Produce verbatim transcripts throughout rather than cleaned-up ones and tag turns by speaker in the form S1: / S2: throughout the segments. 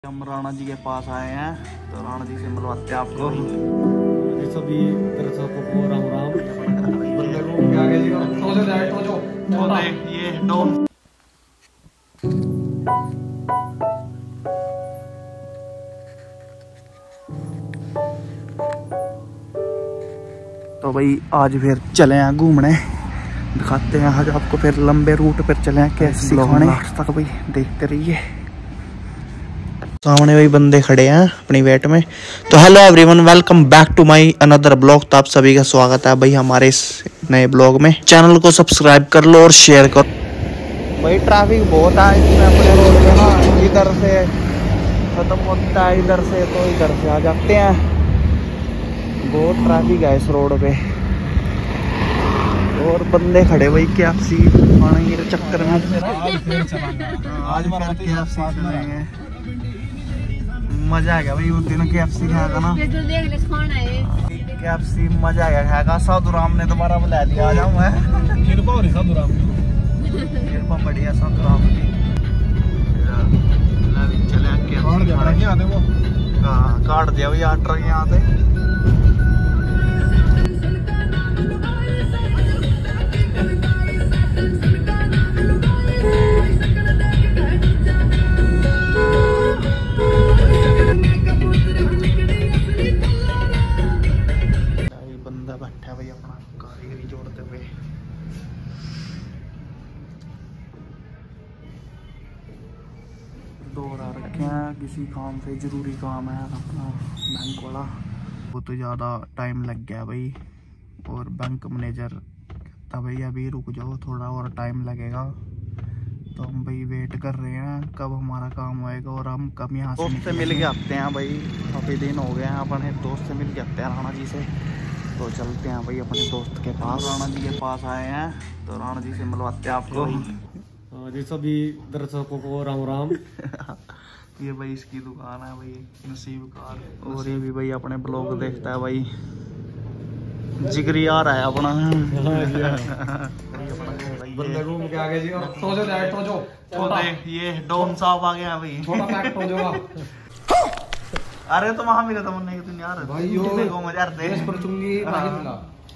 S1: हम राणा जी के पास आए हैं तो राणा जी से मिलवाते हैं आपको।
S2: ये सभी दर्शकों को राम राम। बंदे को क्या आगे जी तो से जाए तो जो छोटा
S1: ये डोम तो भाई आज फिर चले हैं घूमने, दिखाते हैं आज आपको फिर लंबे रूट पर चले हैं कैसे खाने तक। भाई देखते रहिए। सामने भाई बंदे खड़े हैं अपनी वेट में। तो hello everyone, welcome back to my another blog. तो आप सभी का स्वागत है भाई हमारे इस नए ब्लॉग में। चैनल को सब्सक्राइब कर लो और शेयर करो। भाई ट्रैफिक बहुत है इसमें अपने रोड पे ना, इधर से खत्म होता है इधर से तो इधर से आ जाते हैं। बहुत ट्रैफिक है इस रोड पे और बंदे खड़े भाई के एफ सी खाने के चक्कर में। आज फिर के एफ सी चलेंगे, मजा आएगा भाई। उस दिन के एफ सी खाएगा ना, के एफ सी मजा आएगा खाएगा। साधु राम ने दोबारा बुला दिया, आ जाऊँ मैं। कृपा हो रही साधु राम की, कृपा बढ़िया साधु राम की। चले काट दिया भाई आठ ट्रक यहाँ से। बैठा भाई अपना कारीगरी जोड़ते हुए। दौड़ आ रखे हैं किसी काम से, जरूरी काम है अपना बैंक वाला। वो तो ज़्यादा टाइम लग गया भाई और बैंक मैनेजर कहता भाई अभी रुक जाओ, थोड़ा और टाइम लगेगा। तो हम भाई वेट कर रहे हैं कब हमारा काम होएगा और हम कब यहाँ से दोस्त से मिल के आते हैं भाई। काफ़ी दिन हो गए हैं अपने दोस्त से मिल के आते हैं राणा जी से। तो चलते हैं भाई अपने दोस्त के पास। राणा जी के पास आए हैं तो राणा जी से मिलवाते हैं आपको।
S2: हाँ जी सभी दर्शकों को राम राम।
S1: ये भाई इसकी दुकान है भाई, नसीब कार। और ये भी भाई अपने ब्लॉग देखता है भाई, जिगरी आ रहा है अपना।
S2: बंदे को क्या आगे जी तो से जाए तो जो
S1: छोटा ये डोम साहब आ गया भाई।
S2: छोटा पैक हो जाएगा।
S1: अरे तो वहां मिला था मुन्ने की दुनिया भाई यो को मजा आते हैं पर चुंगी नहीं मिला।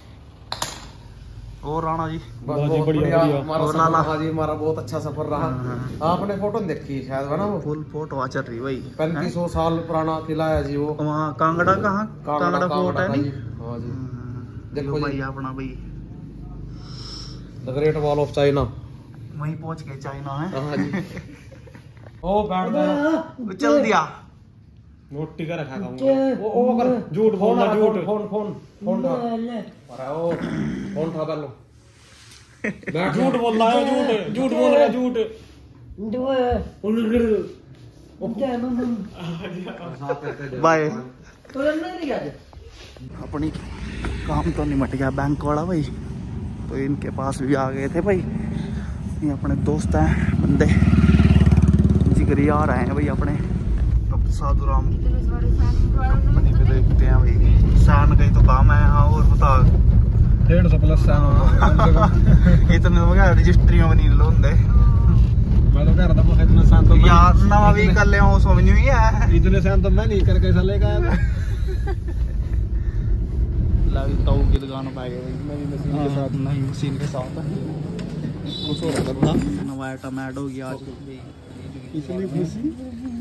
S1: और राणा जी
S2: बहुत बढ़िया हमारा लाला हां जी हमारा बहुत अच्छा सफर रहा। आपने फोटो देखी शायद है ना, वो फुल
S1: फोटो आ चल रही भाई।
S2: पैंतीस सौ साल पुराना किला है जी वो।
S1: वहां कांगड़ा कहां कांगड़ा फोर्ट है नहीं।
S2: हां जी
S1: देखो भाई अपना भाई
S2: the great wall of China
S1: वहीं पहुंच गए चाइना है।
S2: हां जी ओ बैठ गया
S1: चल दिया
S2: नोट टिका रखा था वो ओ कर झूठ बोलना झूठ फोन फोन फोन था अरे ओ फोन था कर लो बैठ झूठ बोल रहा है झूठ झूठ बोल रहा है झूठ
S1: बाय। अपनी काम तो निमट गया बैंक वाला भाई, तो इनके पास भी आ गए थे भाई। ये अपने दोस्त हैं बंदे, जिगरी आ रहे हैं भाई अपने। साधु राम कंपनी पे देखते हैं भाई। सैन का ही तो काम है। हाँ और बता
S2: डेढ़ सौ प्लस सैन
S1: इतने हो गया रजिस्ट्रियां बनी लो होंगे।
S2: मैं तो कह रहा था इतना सैन तो
S1: यार नवा भी कर ले हो समझ नहीं है।
S2: इतने सैन तो मैं नहीं कर कैसा लेगा यार।
S1: लावी ताऊ की दुकान पे गए मेरी मशीन के साथ, नहीं मशीन के साथ कुछ और करता नवा आइटम ऐड हो गया आज इसलिए खुशी।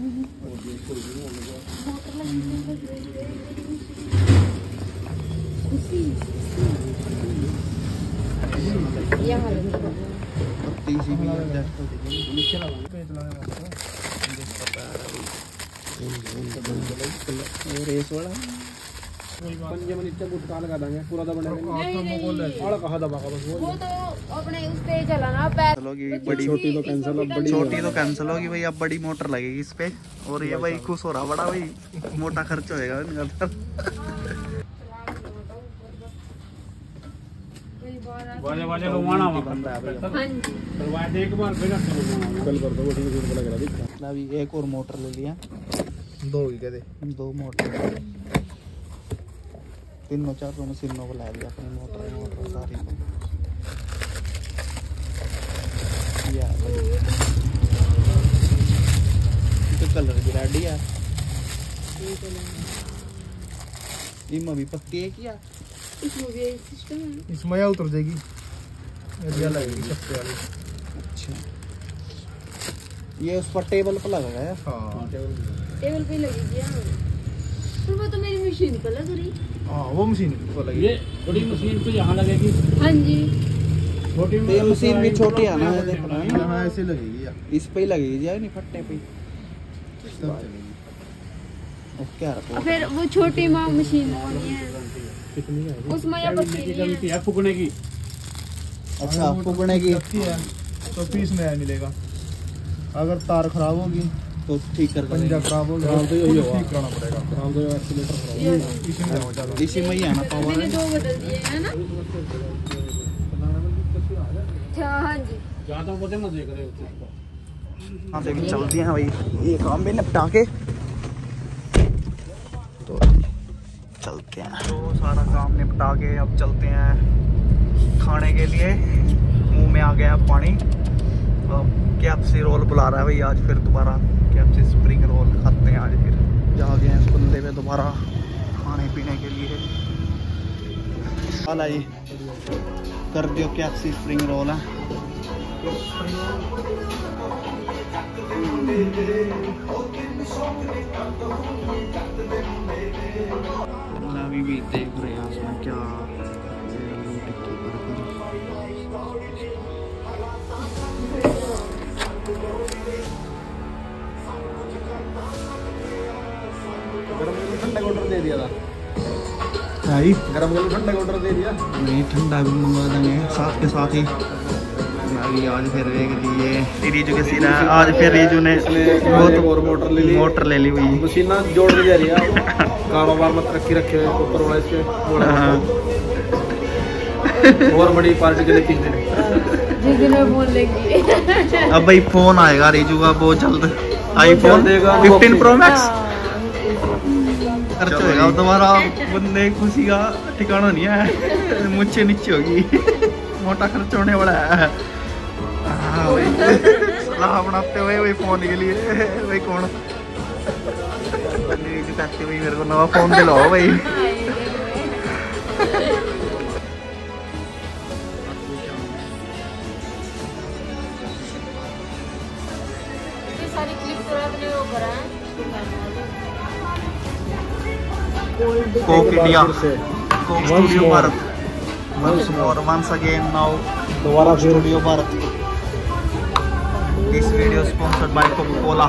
S1: पत्ती सी भी एडजस्ट हो गई रेस वाला
S2: पंजे में नीचे गुटका लगा देंगे पूरा दबा देंगे और कहां दबागा बस वो
S3: तो अपने उस पे चला ना पैर।
S1: चलोगी बड़ी
S2: छोटी तो कैंसिल हो, बड़ी
S1: छोटी तो कैंसिल होगी भाई। अब बड़ी मोटर लगेगी इस पे। और ये भाई खुश हो रहा बड़ा भाई, मोटा खर्च होएगा इनका।
S2: बाजे बाजे रोवाना बंदा है भाई। हां जी करवा दे एक बार फिर कल कर दो ठीक है लग रहा दिखा।
S1: अभी एक और मोटर ले लिया, दो ही कहते दो मोटर तीनों चारों मशीनों को ला दिया अपनी मोटर मोटर सारी एक कलर भी रेडी है इनमें भी पत्ती है क्या
S3: इसमें भी सिस्टम है।
S2: इसमें या उतर जाएगी बढ़िया लगेगी सस्ते वाली।
S1: अच्छा ये उस पर टेबल पर लगा है।
S2: हाँ
S3: टेबल पे लगेगी। हाँ पर वो तो मेरी मशीन पर लग रही।
S2: हाँ वो मशीन को लगेगी।
S4: ये बड़ी मशीन पे यहाँ लगेगी।
S3: हाँ जी
S4: छोटी
S1: तो ये मशीन भी छोटी है ना
S2: हाँ ऐसे लगेगी यार।
S1: इस पे ही लगेगी यार नहीं फट्टे पे क्या रखो।
S3: और फिर वो छोटी माँ मशीन होनी है
S4: कितनी है
S3: उसमें या पत्ती नहीं
S4: गलती
S3: है।
S4: है फूकने की।
S1: अच्छा फूकने की
S2: है तो पीस नया मिलेगा। अगर तार खराब होगी
S1: तो ठीक कर
S2: पंजा खराब हो गया
S4: खराब तो यही होगा।
S2: ठीक कराना पड़ेगा।
S4: काम तो एक्सीलेटर खराब
S3: ये
S2: इसी में हो जाएगा।
S1: इसी में ही है ना पावर
S3: मैंने दो बदल दिए है ना। अच्छा हाँ जी
S4: जहाँ तक पता मत देख रहे हो
S1: हाँ से भी चलती हैं भाई ये काम भी निपटा के तो चलते हैं। तो सारा काम निपटा के अब चलते हैं खाने के लिए। मुंह में आ गया पानी। अब कैप्सी रोल बुला रहा है भाई आज फिर दोबारा कैप्सी स्प्रिंग रोल खाते हैं आज फिर। जा गए हैं इस बंदे पे दोबारा खाने पीने के लिए। हाल जी कर दियो कैप्सी स्प्रिंग रोल है। अभी भी देख रहे हैं उसमें क्या आलू टिक्की
S2: ठंडा ऑर्डर दे दिया था।
S1: भाई
S2: गरम गरम ठंडा ऑर्डर दे दिया।
S1: नहीं ठंडा भी मंगवा देंगे साथ के साथ ही। अभी आज फिर देख लीजिए रीजू के सीना है। आज फिर रीजू ने बहुत
S2: और मोटर ले ली।
S1: मोटर ले ली हुई
S2: मशीना जोड़ दी जा रही है। कारोबार मत रखी रखे ऊपर वाला इसके और बड़ी पार्टी के लिए किस दिन
S3: जिस दिन मैं बोल लेंगी।
S1: अब भाई फोन आएगा रीजू का बहुत जल्द। आईफोन फिफ्टीन प्रो मैक्स खर्च होगा दोबारा। बंदे खुशी का ठिकाना नहीं है। मुझसे नीचे होगी मोटा खर्च होने वाला है। हाँ भाई सलाह बनाते हुए वही फोन के लिए भाई कौन कहते भाई मेरे को नवा फोन दिलाओ भाई।
S3: सारी क्लिप तो आपने वो करा है।
S1: Coke India Coke Studio Bharat once more once again now
S2: दोबारा फिर
S1: Studio Bharat. This video sponsored by Coca-Cola.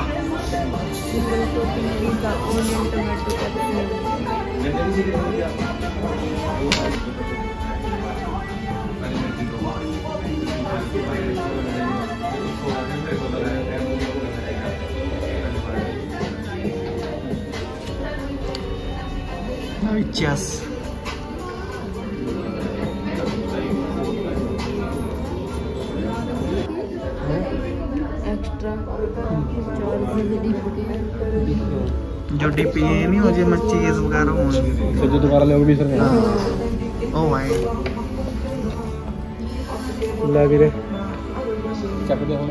S1: Now just
S3: extra
S1: जो डीपी नहीं हो जे चीज वगैरह होंगी
S2: तो जो दोबारा लोग भी सर
S1: ओ भाई
S2: ले भी रे चक दे हम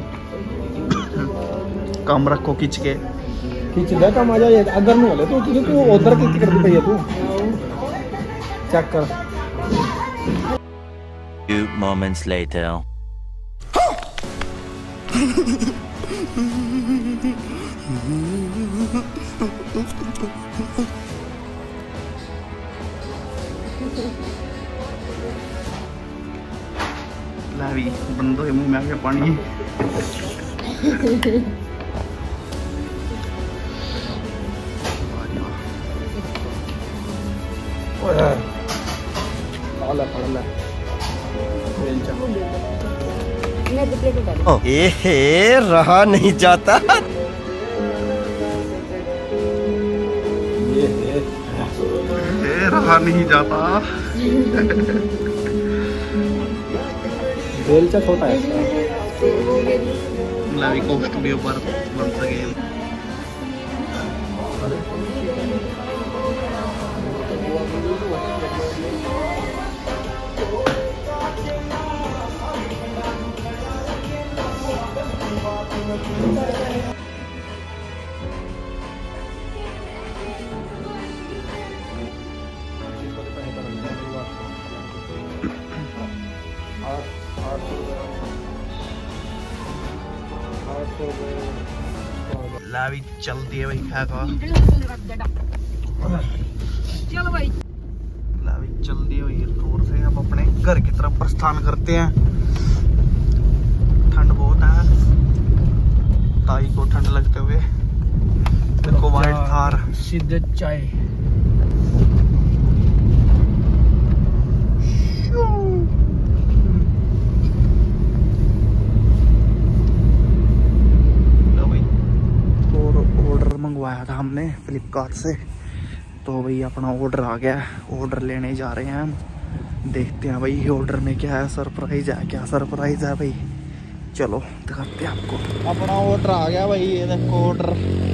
S1: कम रखो खींच के
S2: खींच दे कम आ जाए अगर नहीं होले तो तू तू उधर खींच कर दे तू चेक कर।
S5: Few moments later.
S1: लावी बंदों के मुंह में आ गया पानी।
S3: मैं तो प्लेट उठा
S5: ए हे रहा नहीं जाता।
S2: ये है
S1: ए, रहा नहीं जाता।
S2: बेलचा छोटा है।
S1: लावी कोक स्टूडियो पर once again। ला भी चलती है भाई खाका
S3: चलो भाई
S1: ला भी चलती है भाई रोड से। अब अपने घर की तरफ प्रस्थान करते हैं। ठंड बहुत है, ताई को ठंड लगते हुए देखो वाइट थार
S4: सीधे चाय।
S1: और ऑर्डर मंगवाया था हमने फ्लिपकार्ट से, तो भाई अपना ऑर्डर आ गया। ऑर्डर लेने जा रहे हैं हम, देखते हैं भाई ऑर्डर में क्या है। सरप्राइज है, क्या सरप्राइज है भाई, चलो दिखाते हैं आपको। अपना ऑर्डर आ गया भाई, ये देखो ऑर्डर।